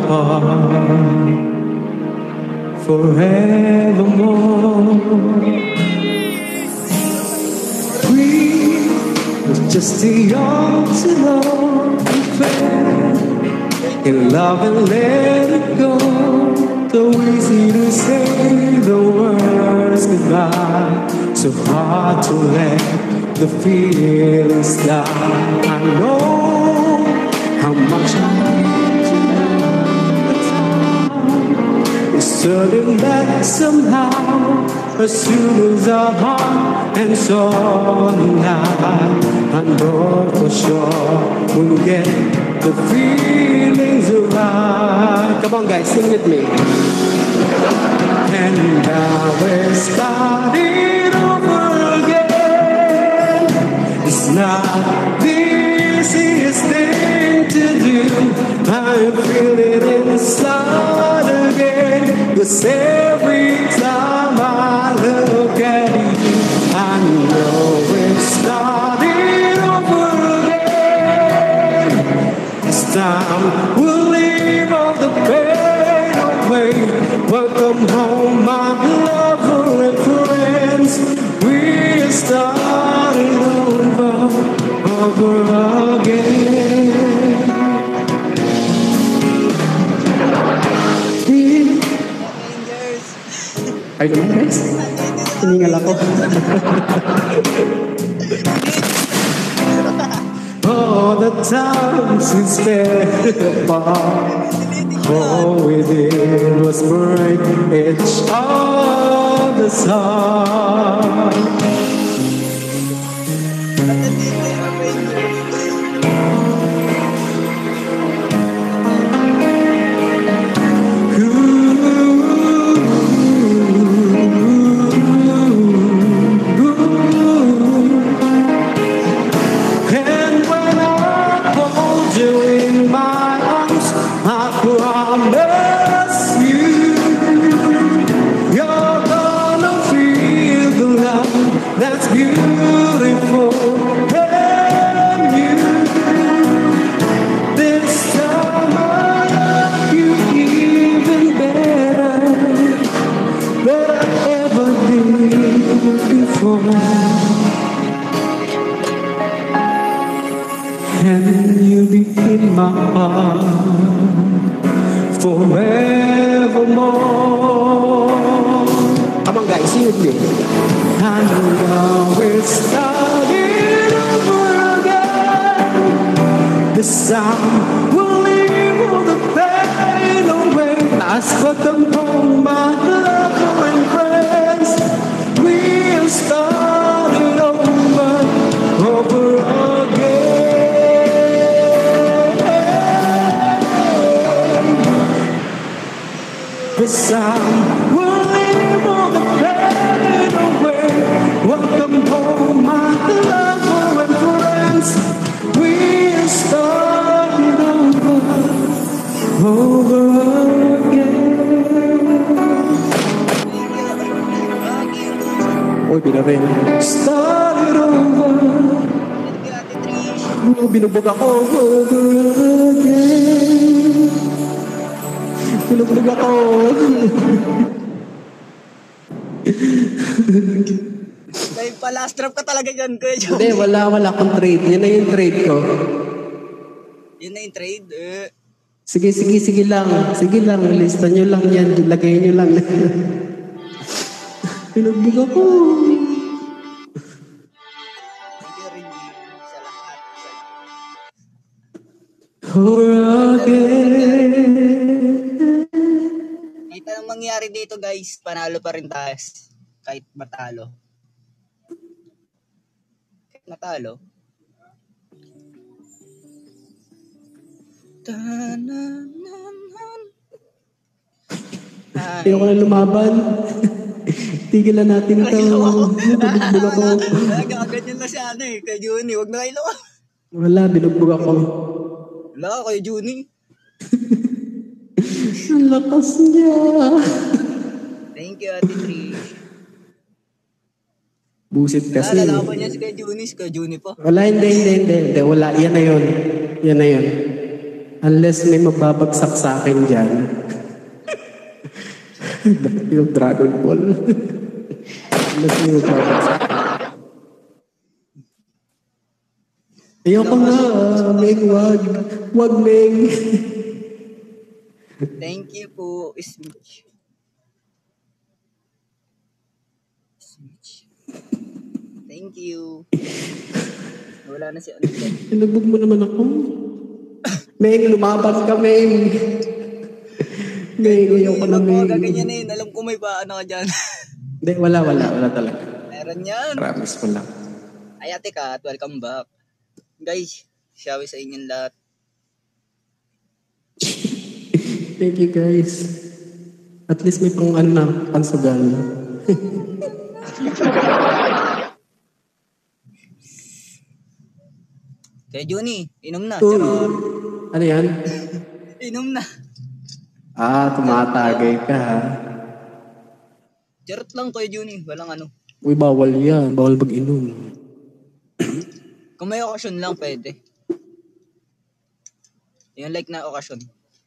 heart forevermore. We were just too young to know fair in love and let it go. So easy to say the words goodbye, so hard to let the feelings die. I know how much I need you now. It's certain that somehow, as soon as our heart and soul unite, I know for sure we'll get the feelings right. Come on guys, sing with me. And now we're starting over again. It's not the easiest thing to do. I feel it inside again. 'Cause every time I look at you, I know we're starting over again. This time we'll leave all the pain away. Welcome home, my lover and friends. We're starting over again. Ay naman guys, hiningal ako. All the times we spent apart, all we did was break each other's heart. That's beautiful and you. This time I love you even better than I ever did before. And you'll be in my heart forevermore. Come on guys, sing with me. I know we're starting over again. This time we'll leave all the pain away. Ask for them home, my lover and friends. We're starting over again. This time we'll leave all the pain away. Welcome home, my lover and friends. We're starting over again. Uy, binarin. Started over. Binubog ako over again. Binubog ako. Kaya pa last drop ka talaga dyan, Kuya Joey. Hindi, wala akong trade. Yan na yung trade ko. Yun na yung trade. Sige lang. Sige lang, lista nyo lang yan. Lagay nyo lang. Pinagbig ako. Thank you rin sa lahat. Over again. Kahit anong mangyari dito guys, panalo pa rin tayo. Kahit matalo. Natalo. Ayaw ko na lumaban. Tigilan natin ito. Binugbog ako. Ganyan na si ano eh. Kay Juni, huwag na kayo. Wala, binugbog ako. Wala, kay Juni. Ang lakas niya. Thank you, Ate Trish. Busit kasi. Lalaban niya si Kay Juni po. Wala, hindi. Wala, yan na yun. Unless may mababagsak sa akin dyan. Yung Dragon Ball. Unless may mababagsak. Ayoko nga, Meng, wag. Wag, Meng. Thank you po, Smith. Thank you. Wala na si ano dyan. Pinagbog mo naman ako. Meng, lumaban ka, Meng. Meng, ayoko na, Meng. Huwag mo gaganyanin. Alam ko may paano ka dyan. Hindi, wala talaga. Meron yan. Promise mo lang. Ay, ate Kat, welcome back. Guys, shawi sa inyong lahat. Thank you, guys. At least may pansugal. Kaya Juni, inom na. Ano yan? Inom na. Tumatagay ka, ha? Charot lang Kuya Juni, walang ano. Uy, bawal yan. Bawal mag-inom. Kung may okasyon lang, pwede. Yung like na okasyon.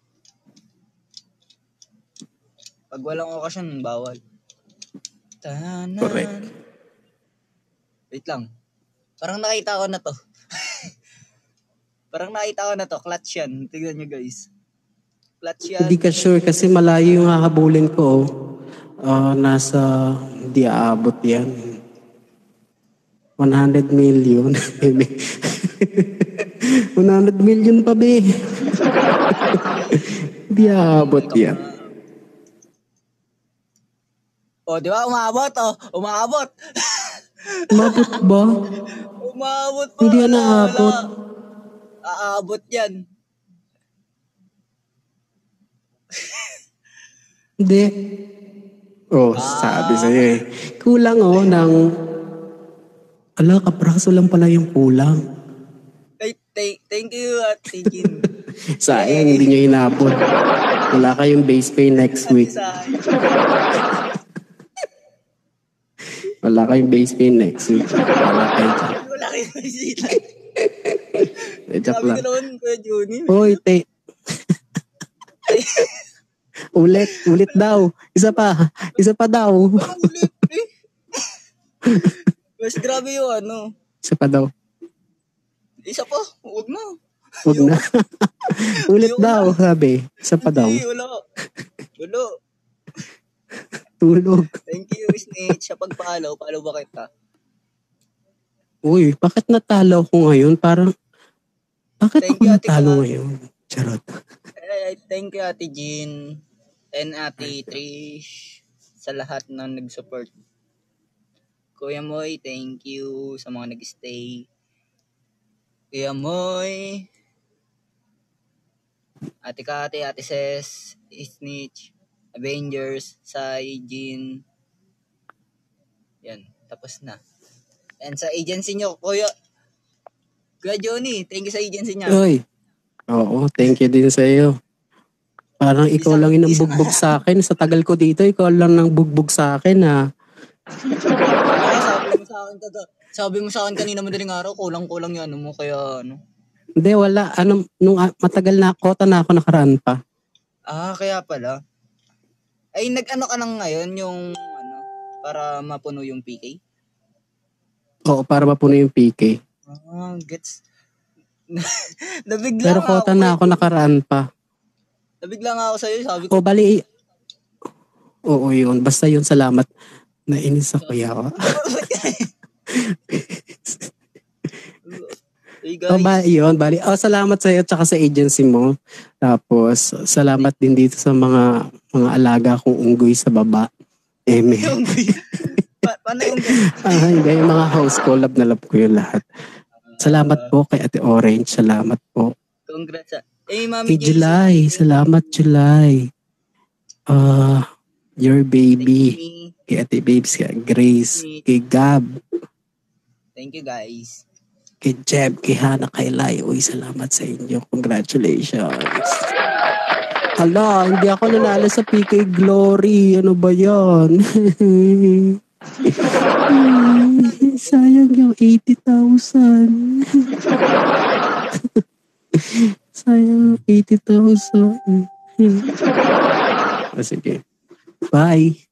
Pag walang okasyon, bawal. Correct. Wait lang. Parang nakita ko na to. Clutch yan. Tignan nyo guys. Clutch yan. Hindi ka sure kasi malayo yung hahabulin ko. Hindi aabot yan. 100 million. 100 million pa, be. Hindi aabot yan. Di ba? Umabot. Umabot ba? Umabot pa. Hindi yan aabot. Aabot yan. Hindi. Sabi sa'yo eh. Kulang ng... kapraso lang pala yung kulang. Ay, thank you at tingin. Sayang, hindi nyo inabot. Wala kayong base pay next week. Wala kayong base pay next week. Wala kayong base pay. Joke lang. Sabi ko naman, Kuya Juni. Hoy, Ulit daw. Isa pa daw. Parang ulit eh. Mas grabe yung ano. Isa pa daw. Isa pa? Huwag na. Ulit daw, sabi. Isa pa daw. Wala. Tulog. Thank you, Snitch. Sa pagpalaw, palaw ba kita? Uy, bakit natalo ko ngayon? Bakit Thank ako you, Ate natalo Kat. ngayon? Charot. Thank you, Ate Jean and Ate Trish sa lahat na nag-support. Kuya Moy, thank you sa mga nag-stay. Kuya Moy, Ate Kate, Ate Ses, Snitch, Avengers, Sai, Jean. Yan, tapos na. And sa agency nyo, Kuya Johnny, thank you sa agency niya. Uy. Oo, thank you din sa iyo. Parang ikaw lang yung bugbog sa akin. Sa tagal ko dito, ikaw lang nang bugbog sa akin, ha? Sabi mo sa akin kanina madaling araw, kulang-kulang yung ano mo, kaya ano. Hindi, wala. Nung matagal na kota na ako nakaraan pa. Kaya pala. Ay, nag-ano ka lang ngayon yung para mapuno yung PK? Oo, para mapuno yung PK. Gets. Nabigla pero kota na ako nakaraan pa. Nabigla nga ako sa'yo, sabi ko. Bali. Oo, yun. Basta yun, salamat. Nainis ako, yawa. Hey guys. Bali. Salamat sa iyo tsaka sa agency mo. Tapos, salamat din dito sa mga alaga kong unggoy sa baba. Paano yung yung mga house ko, love na love ko yung lahat. Salamat po kay Ate Orange. Salamat po. Congrats. Mami July. Salamat, July. Your baby. Kay Ate Babes, kay Grace, kay Gab. Thank you, guys. Kay Jeb, kay Hannah, kay Lai. Uy, salamat sa inyo. Congratulations. Hala, hindi ako nanalo sa PK Glory. Ano ba yan? Sayang yung 80,000. Sayang 80,000. Sige. Bye.